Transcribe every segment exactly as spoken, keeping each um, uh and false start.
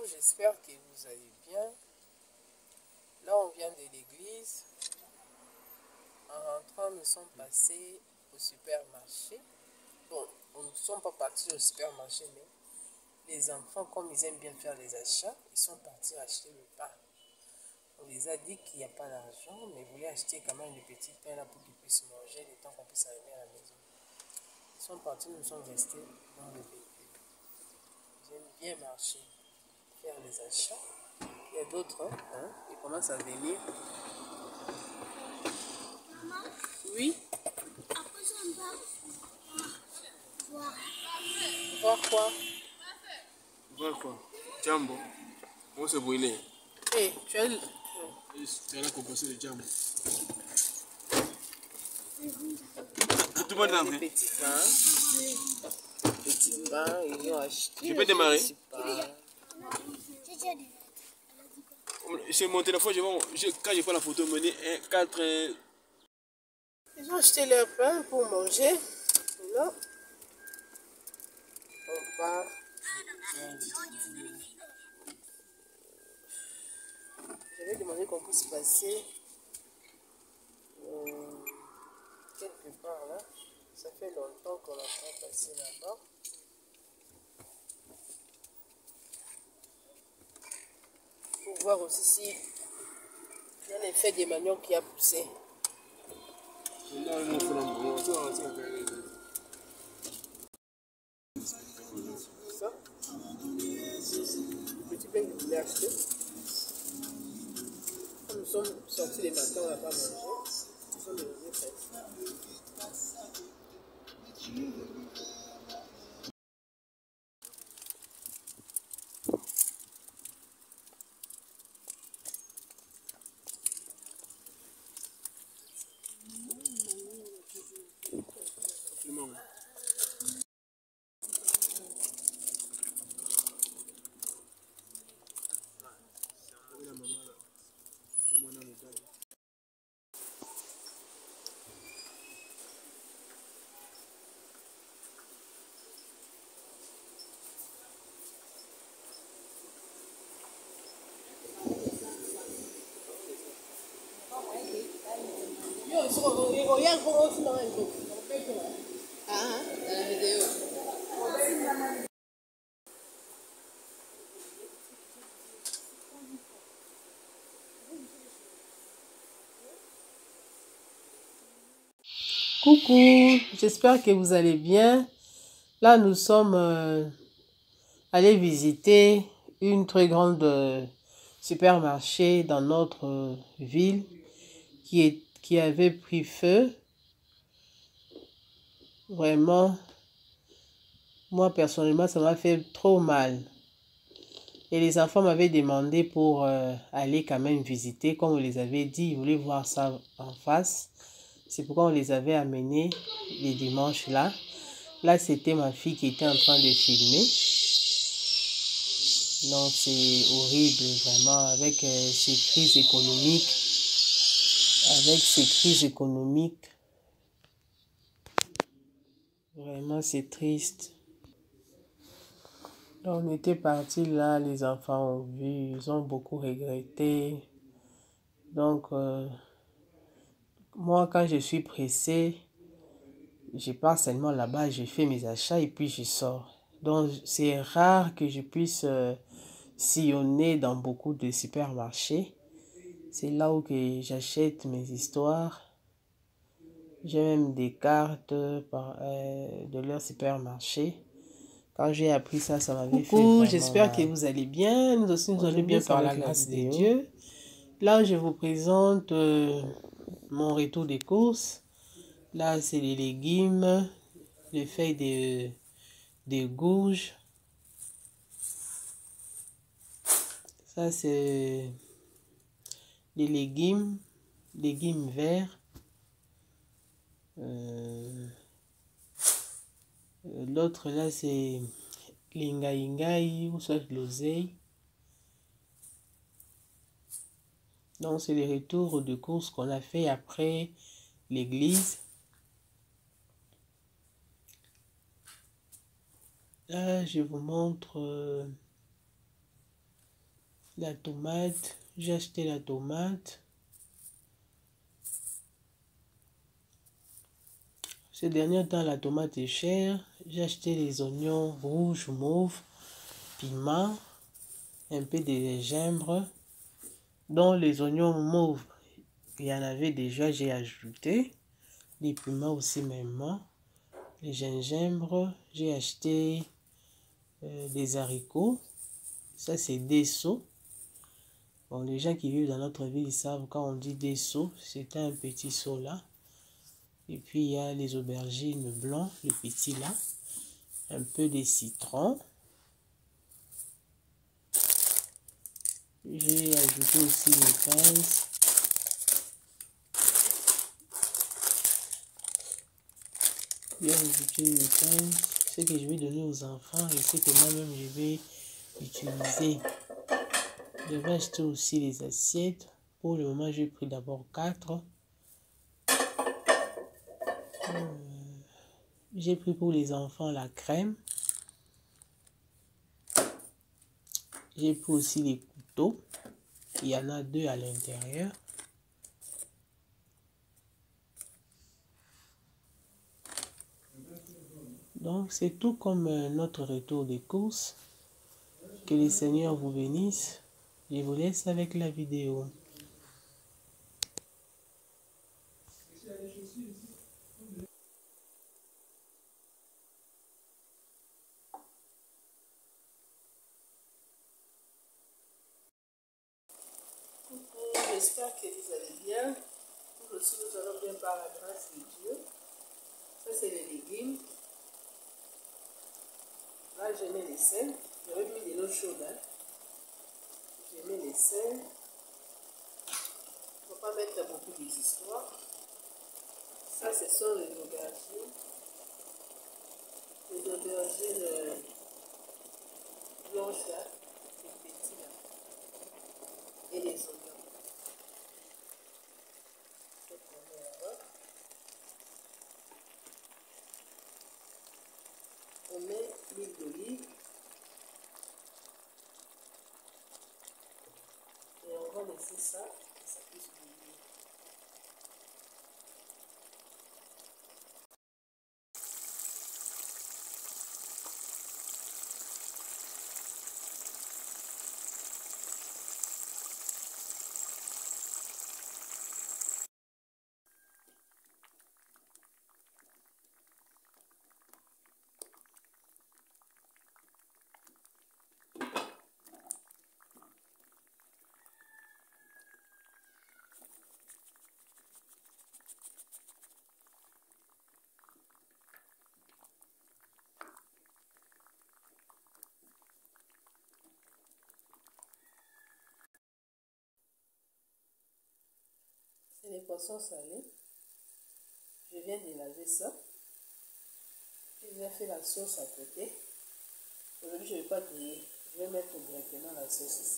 J'espère que vous allez bien. Là, on vient de l'église. En rentrant, nous sommes passés au supermarché. Bon, on ne sommes pas partis au supermarché, mais les enfants, comme ils aiment bien faire les achats, ils sont partis acheter le pain. On les a dit qu'il n'y a pas d'argent, mais ils voulaient acheter quand même le petit pain là pour qu'ils puissent manger le temps qu'on puisse arriver à la maison. Ils sont partis, nous sommes restés dans le véhicule. Ils aiment bien marcher, faire les achats. Il y a d'autres, hein, ils commencent à venir. Maman? Oui? Après ça, on va voir. Voir quoi? Voir quoi? Jambo. On se brûler. Eh, tu as... Tu as la composée de jambo. Tout le monde est entré. Des petits pains. Petits pains, ils ont acheté. Je peux démarrer? J'ai déjà dit. C'est mon téléphone, je vais, je, quand je prends la photo, me dit quatre. Ils ont acheté leur pain pour manger. Là, on part. J'avais demandé qu'on puisse passer euh, quelque part là. Ça fait longtemps qu'on n'a pas passé là-bas. Pour voir aussi si il y a l'effet des maniocs qui a poussé. Ça, le petit pain que je voulais acheter. Quand nous sommes sortis les matins, on n'a pas mangé. Nous sommes devenus presque. Regarde comment tu m'as un peu. Ah, dans la vidéo. Coucou, j'espère que vous allez bien. Là, nous sommes euh, allés visiter une très grande euh, supermarché dans notre euh, ville qui, est, qui avait pris feu. Vraiment, moi personnellement, ça m'a fait trop mal. Et les enfants m'avaient demandé pour euh, aller quand même visiter. Comme on les avait dit, ils voulaient voir ça en face. C'est pourquoi on les avait amenés les dimanches là. Là, c'était ma fille qui était en train de filmer. Non, c'est horrible, vraiment, avec euh, ces crises économiques. Avec ces crises économiques. Vraiment, c'est triste. Donc, on était partis là, les enfants ont vu, ils ont beaucoup regretté. Donc, euh, moi, quand je suis pressée, je pars seulement là-bas, je fais mes achats et puis je sors. Donc, c'est rare que je puisse euh, sillonner dans beaucoup de supermarchés. C'est là où que j'achète mes histoires. J'ai même des cartes par, euh, de leur supermarché. Quand j'ai appris ça, ça m'avait fait vraiment mal. J'espère que vous allez bien. Nous aussi, nous allons bien par la grâce de Dieu. Là, je vous présente euh, mon retour des courses. Là, c'est les légumes, les feuilles de, de gourge. Ça, c'est les légumes, légumes verts. Euh, L'autre, là, c'est l'ingaïngaï ou soit l'oseille. Donc, c'est les retours de courses qu'on a fait après l'église. Là, je vous montre euh, La tomate, j'ai acheté la tomate. Ces derniers temps, la tomate est chère. J'ai acheté les oignons rouges, mauves, piment, un peu de gingembre. Dans les oignons mauves, il y en avait déjà, j'ai ajouté. Les piments aussi même. Les gingembre, j'ai acheté euh, des haricots. Ça, c'est des seaux. Bon, les gens qui vivent dans notre ville, ils savent quand on dit des seaux, c'est un petit seau là. Et puis, il y a les aubergines blancs, le petit là. Un peu de citron. J'ai ajouté aussi les pinces. J'ai ajouté les pinces. Ce que je vais donner aux enfants et ce que moi-même je vais utiliser. Je vais acheter aussi les assiettes. Pour le moment, j'ai pris d'abord quatre. Euh, j'ai pris pour les enfants la crème. J'ai pris aussi les couteaux. Il y en a deux à l'intérieur. Donc, c'est tout comme euh, notre retour des courses. Que le Seigneur vous bénisse. Je vous laisse avec la vidéo. J'espère que vous allez bien. Nous aussi, nous allons bien par la grâce de Dieu. Ça, c'est les légumes. Là, je mets les sels. J'avais mis de l'eau chaude. Hein. Je mets les sels. Il ne faut pas mettre beaucoup d'histoires. Ça, ce sont les aubergines. Les aubergines euh, blanches, là. Les petits, là. Et les oignons. On met l'huile d'olive et on va laisser ça, que ça puisse bouillir. C'est les poissons salés. Je viens de laver ça. J'ai déjà fait la sauce à côté. Aujourd'hui, je ne vais pas griller. Je vais mettre directement la sauce ici.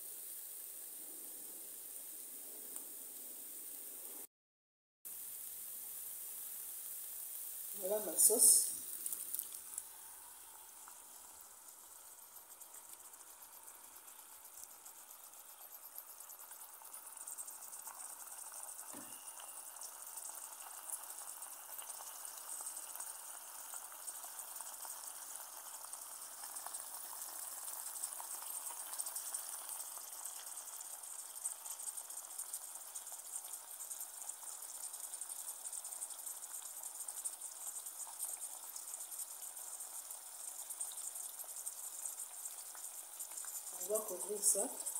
Voilà ma sauce. On va couvrir ça.